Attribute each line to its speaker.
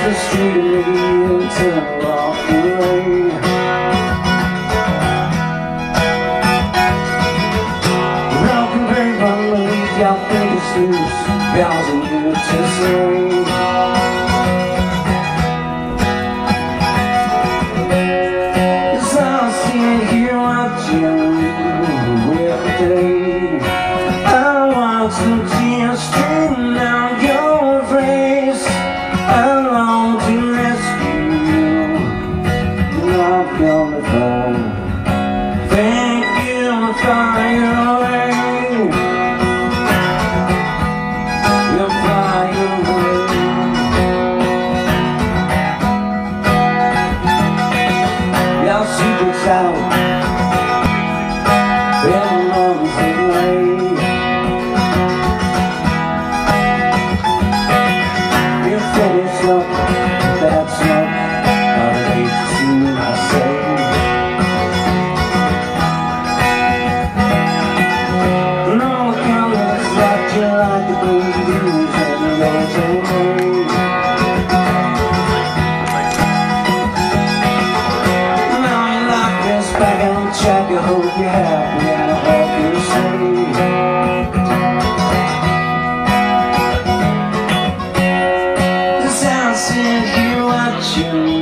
Speaker 1: the street and turn off the rain. Broken paper leave your fingers loose, causing you to sing. As I stand here watching every day, I watch the tears stream down your face. I long to rescue you, not gonna fall. Thank you for flying away. You're flying away. Your secret's out, everyone's away. Finish up, that's not how I hate to see myself. No colors like you like the blues and the rose and rain. Now you lock this back on track, I hope you're happy and I hope you're safe. Sit here watching